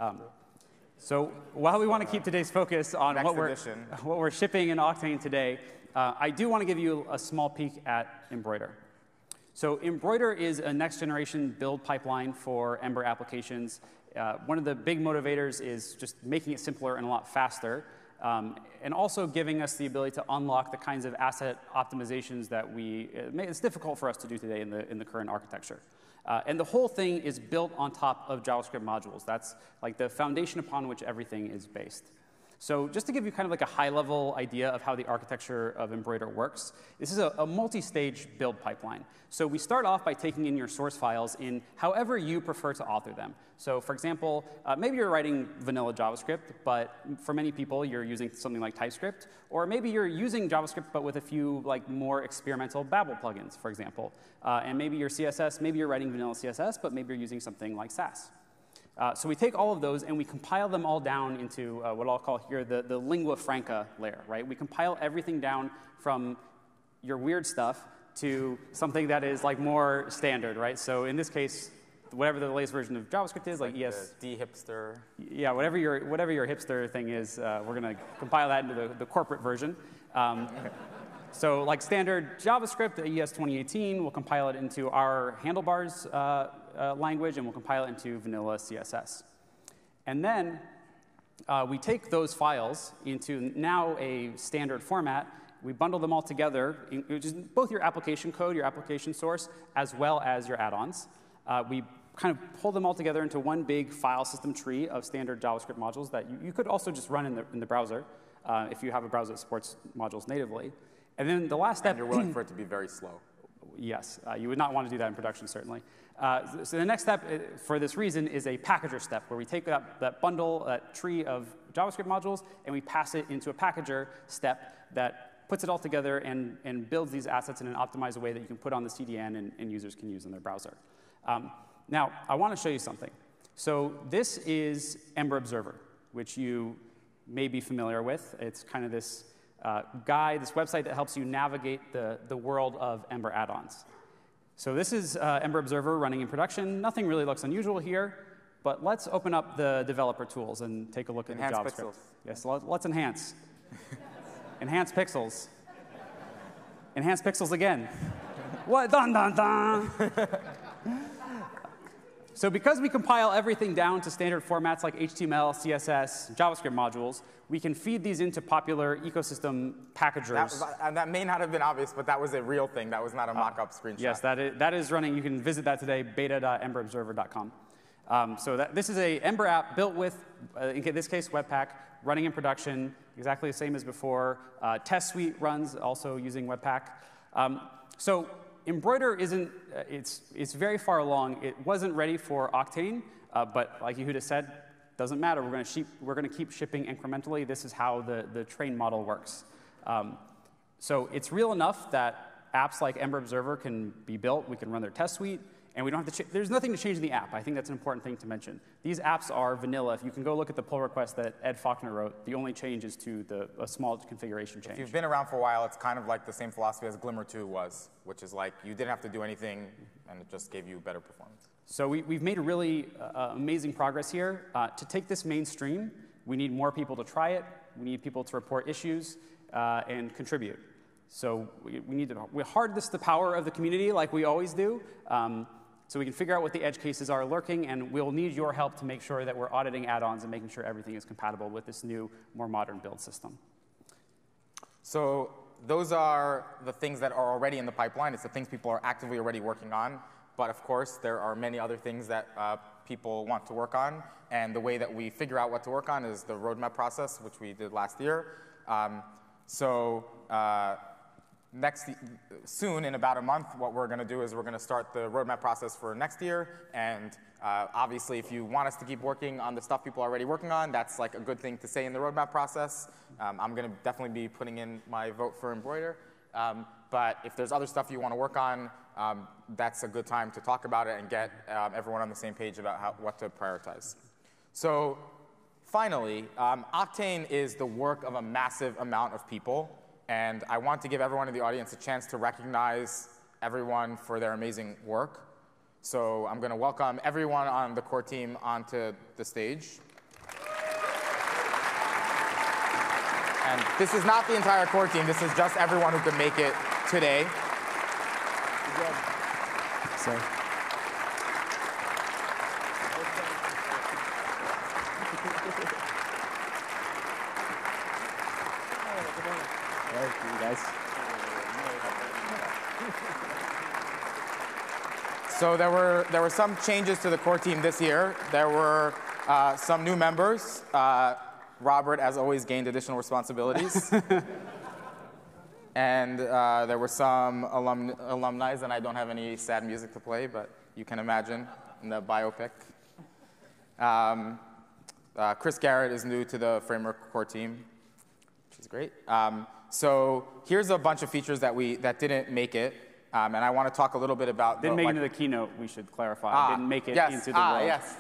So while we want to keep today's focus on what we're shipping in Octane today, I do want to give you a small peek at Embroider. So Embroider is a next-generation build pipeline for Ember applications. One of the big motivators is just making it simpler and a lot faster, and also giving us the ability to unlock the kinds of asset optimizations that it's difficult for us to do today in the current architecture. And the whole thing is built on top of JavaScript modules. That's like the foundation upon which everything is based. So just to give you kind of like a high-level idea of how the architecture of Embroider works, this is a multi-stage build pipeline. So we start off by taking in your source files in however you prefer to author them. So for example, maybe you're writing vanilla JavaScript, but for many people, you're using something like TypeScript. Or maybe you're using JavaScript, but with a few like more experimental Babel plugins, for example. And maybe your CSS, maybe you're writing vanilla CSS, but maybe you're using something like Sass. So we take all of those and we compile them all down into what I'll call here the lingua franca layer, right? We compile everything down from your weird stuff to something that is like more standard, right? So in this case, whatever the latest version of JavaScript is, like ES. D-hipster. Yeah, whatever your hipster thing is, we're going to compile that into the corporate version. So like standard JavaScript, ES 2018, we'll compile it into our handlebars language, and we'll compile it into vanilla CSS. And then we take those files into now a standard format. We bundle them all together, which is both your application code, your application source, as well as your add-ons. We kind of pull them all together into one big file system tree of standard JavaScript modules that you could also just run in the browser if you have a browser that supports modules natively. And then the last step— And you're willing for it to be very slow. Yes, you would not want to do that in production, certainly. So the next step for this reason is a packager step, where we take that bundle, that tree of JavaScript modules, and we pass it into a packager step that puts it all together and builds these assets in an optimized way that you can put on the CDN and users can use in their browser. Now, I want to show you something. So this is Ember Observer, which you may be familiar with. It's kind of this guide, this website that helps you navigate the world of Ember add-ons. So this is Ember Observer running in production. Nothing really looks unusual here, but let's open up the developer tools and take a look at the JavaScript. Pixels. Yes, let's enhance. Enhance pixels. Enhance pixels again. What? Dun, dun, dun. So because we compile everything down to standard formats like HTML, CSS, JavaScript modules, we can feed these into popular ecosystem packagers. That may not have been obvious, but that was a real thing. That was not a mock-up screenshot. Yes, that is running. You can visit that today, beta.emberobserver.com. So this is a Ember app built with, in this case, Webpack, running in production, exactly the same as before. Test Suite runs also using Webpack. So Embroider isn't, it's very far along. It wasn't ready for Octane, but like Yehuda said, doesn't matter. We're going to keep shipping incrementally. This is how the train model works. So it's real enough that apps like Ember Observer can be built. We can run their test suite, and we don't have to. There's nothing to change in the app. I think that's an important thing to mention. These apps are vanilla. If you can go look at the pull request that Ed Faulkner wrote, the only change is to a small configuration change. If you've been around for a while, it's kind of like the same philosophy as Glimmer 2 was, which is like you didn't have to do anything, and it just gave you better performance. So we've made really amazing progress here. To take this mainstream, we need more people to try it. We need people to report issues and contribute. So we harness the power of the community like we always do. So we can figure out what the edge cases are lurking, and we'll need your help to make sure that we're auditing add-ons and making sure everything is compatible with this new, more modern build system. So those are the things that are already in the pipeline. It's the things people are actively already working on. But of course, there are many other things that people want to work on. And the way that we figure out what to work on is the roadmap process, which we did last year. Soon, in about a month, what we're going to do is we're going to start the roadmap process for next year. And obviously, if you want us to keep working on the stuff people are already working on, that's like a good thing to say in the roadmap process. I'm going to definitely be putting in my vote for Embroider. But if there's other stuff you want to work on, that's a good time to talk about it and get everyone on the same page about what to prioritize. So finally, Octane is the work of a massive amount of people. And I want to give everyone in the audience a chance to recognize everyone for their amazing work. So I'm going to welcome everyone on the core team onto the stage. And this is not the entire core team. This is just everyone who could make it today. So. Thank you, guys. So there were some changes to the core team this year. There were some new members. Robert, as always, gained additional responsibilities. And there were some alumni, and I don't have any sad music to play, but you can imagine in the biopic. Chris Garrett is new to the Framework core team, which is great. So here's a bunch of features that didn't make it, and I want to talk a little bit about. Didn't make it into the keynote. We should clarify. Didn't make it into the world. Yes.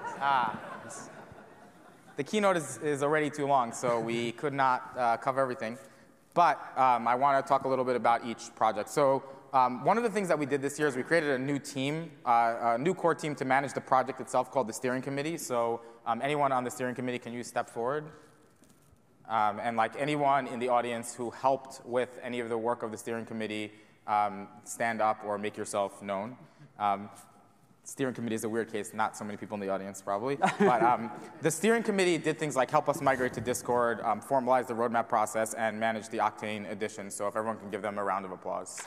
The keynote is already too long, so we could not cover everything. But I want to talk a little bit about each project. So one of the things that we did this year is we created a new team, a new core team to manage the project itself called the steering committee. So anyone on the steering committee, can you step forward? And like anyone in the audience who helped with any of the work of the steering committee, stand up or make yourself known. Steering committee is a weird case, not so many people in the audience probably. But the steering committee did things like help us migrate to Discord, formalize the roadmap process, and manage the Octane edition. So if everyone can give them a round of applause.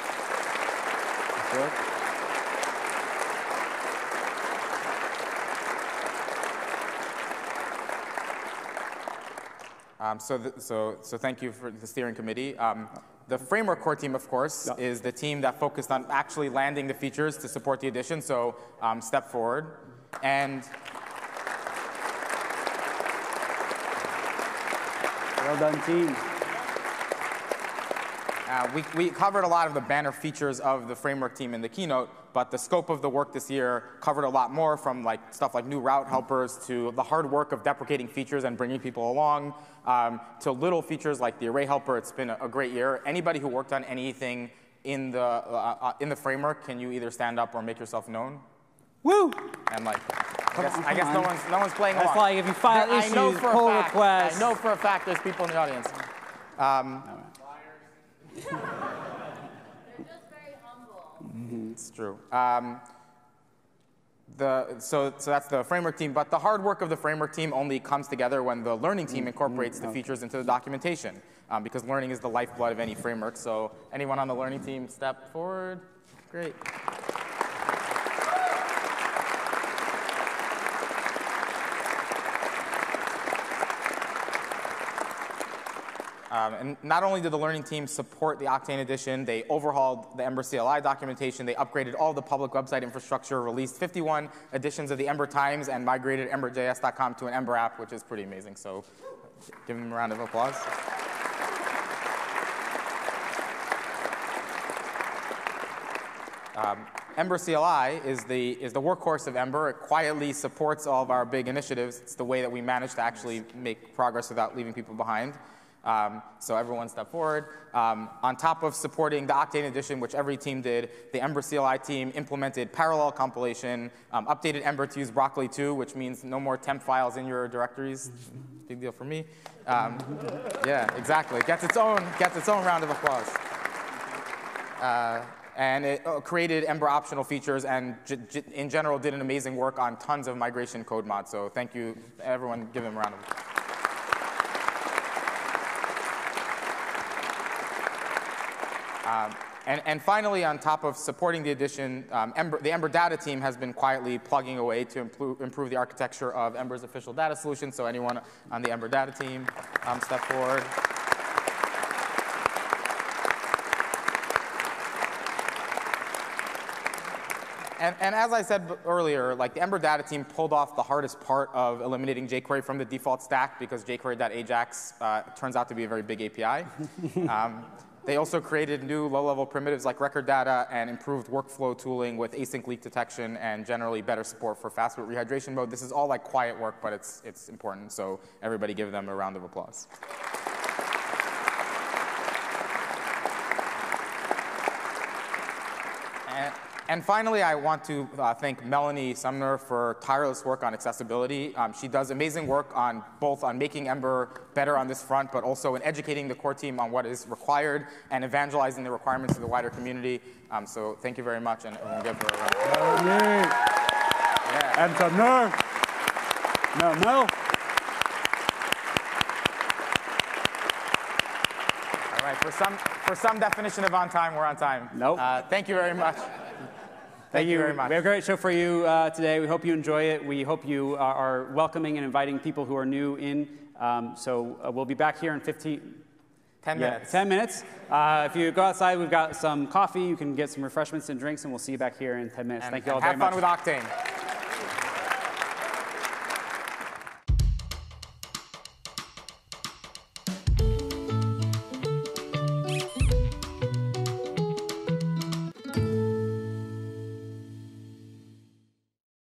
So thank you for the steering committee. The Framework core team, of course, is the team that focused on actually landing the features to support the edition. So step forward. And well done, team. We covered a lot of the banner features of the framework team in the keynote, but the scope of the work this year covered a lot more, from stuff like new route helpers to the hard work of deprecating features and bringing people along, to little features like the array helper. It's been a great year. Anybody who worked on anything in the framework, can you either stand up or make yourself known? Woo! And I guess no one's playing along. That's like if you file issues, pull requests. I know for a fact there's people in the audience. They're just very humble. It's true. So that's the framework team, but the hard work of the framework team only comes together when the learning team incorporates the features into the documentation, because learning is the lifeblood of any framework. So anyone on the learning team, step forward. Great. And not only did the learning team support the Octane edition, they overhauled the Ember CLI documentation, they upgraded all the public website infrastructure, released 51 editions of the Ember Times, and migrated emberjs.com to an Ember app, which is pretty amazing. So give them a round of applause. Ember CLI is the workhorse of Ember. It quietly supports all of our big initiatives. It's the way that we manage to actually make progress without leaving people behind. So everyone step forward. On top of supporting the Octane edition, which every team did, the Ember CLI team implemented parallel compilation, updated Ember to use Broccoli 2, which means no more temp files in your directories. Big deal for me. Yeah, exactly. Gets its own round of applause. And it created Ember optional features and in general did an amazing work on tons of migration code mods. So thank you, everyone. Give them a round of applause. And finally, on top of supporting the edition, the Ember data team has been quietly plugging away to improve the architecture of Ember's official data solution. So anyone on the Ember data team, step forward. And as I said earlier, the Ember data team pulled off the hardest part of eliminating jQuery from the default stack, because jQuery.ajax turns out to be a very big API. They also created new low-level primitives like record data and improved workflow tooling with async leak detection and generally better support for fast boot rehydration mode. This is all quiet work, but it's important. So everybody give them a round of applause. And finally, I want to thank Melanie Sumner for tireless work on accessibility. She does amazing work both on making Ember better on this front, but also in educating the core team on what is required and evangelizing the requirements to the wider community. So thank you very much, and everyone give her a round. Yeah. And Sumner. No. All right, for some definition of on time, we're on time. Nope. Thank you very much. Thank you very much. We have a great show for you today. We hope you enjoy it. We hope you are welcoming and inviting people who are new in. So we'll be back here in 10 minutes. 10 minutes. If you go outside, we've got some coffee. You can get some refreshments and drinks, and we'll see you back here in 10 minutes. Thank you all very much. Have fun with Octane.